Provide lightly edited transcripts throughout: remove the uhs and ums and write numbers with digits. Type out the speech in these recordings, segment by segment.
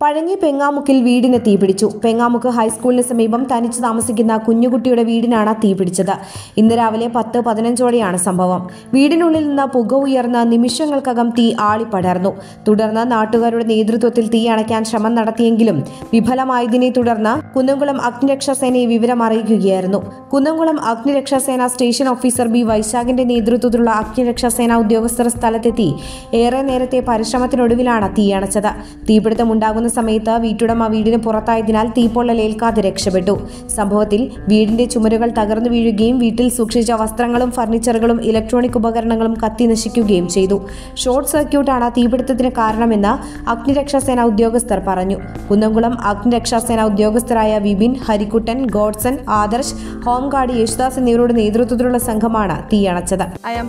പഴഞ്ഞി പെങ്ങാമുക്കിൽ വീടിന് തീപിടിച്ചു. പെങ്ങാമുക്ക് ഹൈസ്കൂളിന് സമീപം തനിച്ചു താമസിക്കുന്ന കുഞ്ഞുകുട്ടിയുടെ വീടിനാണ് തീപിടിച്ചത്. ഇന്ന് രാവിലെ 10:15ഓടെയാണ് സംഭവം. വീടിനുള്ളിൽ നിന്ന് പുക ഉയർന്ന നിമിഷങ്ങൾക്കകം തീ ആളിപ്പടർന്നു. തുടർന്ന് നാട്ടുകാരുടെ നേതൃത്വത്തിൽ തീ അണയ്ക്കാൻ ശ്രമം നടത്തിയെങ്കിലും വിഫലമായതിനെ തുടർന്ന് കുന്നംകുളം അഗ്നിരക്ഷാസേനയെ വിവരം അറിയിക്കുകയായിരുന്നു. കുന്നംകുളം അഗ്നിരക്ഷാസേന സ്റ്റേഷൻ ഓഫീസർ ബി വൈശാഖിന്റെ നേതൃത്വത്തിലുള്ള അഗ്നിരക്ഷാസേന ഉദ്യോഗസ്ഥർ സ്ഥലത്തെത്തി ഏറെ നേരത്തെ പരിശ്രമത്തിനൊടുവിലാണ് തീയണച്ചത്. തീപിടുത്തമുണ്ടാകുന്ന സമയത്ത് വീട്ടുടമ വീടിന് പുറത്തായതിനാൽ തീപ്പൊള്ളലേൽക്കാതെ രക്ഷപ്പെട്ടു. സംഭവത്തിൽ വീടിന്റെ ചുമരുകൾ തകർന്നു വീഴുകയും വീട്ടിൽ സൂക്ഷിച്ച വസ്ത്രങ്ങളും ഫർണിച്ചറുകളും ഇലക്ട്രോണിക് ഉപകരണങ്ങളും കത്തി നശിക്കുകയും ചെയ്തു. ഷോർട്ട് സർക്യൂട്ടാണ് തീപിടുത്തത്തിന് കാരണമെന്ന് അഗ്നിരക്ഷാസേന ഉദ്യോഗസ്ഥർ പറഞ്ഞു. കുന്നംകുളം അഗ്നിരക്ഷാസേന ഉദ്യോഗസ്ഥരായ വിപിൻ, ഹരിക്കുട്ടൻ, ഗോഡ്സൺ, ആദർശ്, ഹോംഗാർഡ് യേശുദാസ് എന്നിവരുടെ നേതൃത്വത്തിലുള്ള സംഘമാണ് തീയണച്ചത്.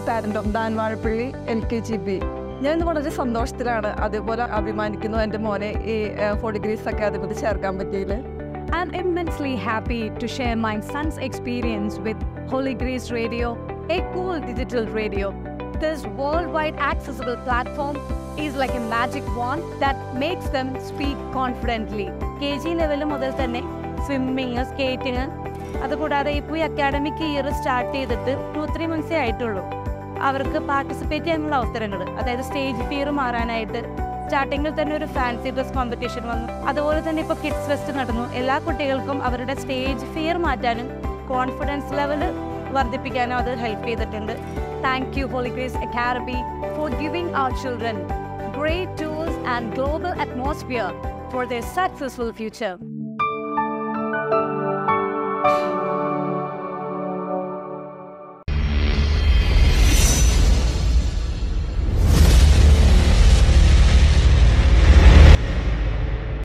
ഞാൻ ഇന്ന് വളരെ സന്തോഷത്തിലാണ്, അതേപോലെ അഭിമാനിക്കുന്നു എൻ്റെ മോനെ ഈ 4 Degrees അക്കാദമിയിൽ ചേർക്കാൻ പറ്റിയില്ല. I am immensely happy to share my son's experience with Holy Grace Radio, a cool digital radio. This worldwide accessible platform is like a magic wand that makes them speak confidently. KG level മുതൽ തന്നെ swimming, skating, അതുകൂടാതെ ഇപ്പോൾ ഈ academic year start ചെയ്തിട്ട് 2-3 months ആയിട്ടുള്ളൂ. അവർക്ക് participate ചെയ്യാനുള്ള അവസരങ്ങൾ, അതായത് സ്റ്റേജ് ഫിയർ മാറാനായിട്ട് സ്റ്റാർട്ടിങ്ങിൽ തന്നെ ഒരു ഫാൻസി ഡ്രസ് കോമ്പറ്റീഷൻ വന്നു. അതുപോലെ തന്നെ ഇപ്പോൾ കിഡ്സ് ഫെസ്റ്റ് നടന്നു. എല്ലാ കുട്ടികൾക്കും അവരുടെ സ്റ്റേജ് ഫിയർ മാറ്റാനും കോൺഫിഡൻസ് ലെവൽ വർദ്ധിപ്പിക്കാനും അത് ഹെൽപ്പ് ചെയ്തിട്ടുണ്ട്. Thank you Holy Grace Academy for giving our children great tools and global atmosphere for their successful future.